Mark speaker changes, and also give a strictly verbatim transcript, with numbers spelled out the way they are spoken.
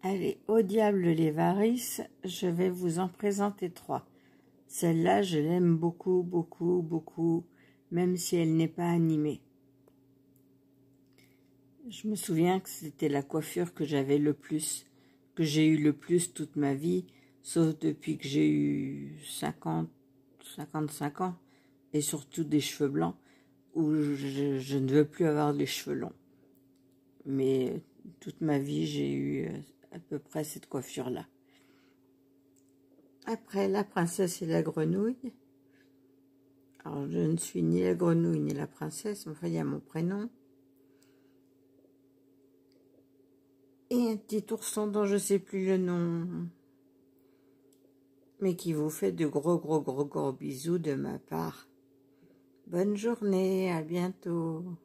Speaker 1: Allez, au diable les varices, je vais vous en présenter trois. Celle-là, je l'aime beaucoup, beaucoup, beaucoup, même si elle n'est pas animée. Je me souviens que c'était la coiffure que j'avais le plus, que j'ai eu le plus toute ma vie, sauf depuis que j'ai eu cinquante, cinquante-cinq ans, et surtout des cheveux blancs, où je, je ne veux plus avoir les cheveux longs. Mais toute ma vie, j'ai eu à peu près cette coiffure-là. Après, la princesse et la grenouille. Alors, je ne suis ni la grenouille ni la princesse, mais enfin, il y a mon prénom. Et un petit ourson dont je ne sais plus le nom. Mais qui vous fait de gros, gros, gros, gros bisous de ma part. Bonne journée, à bientôt.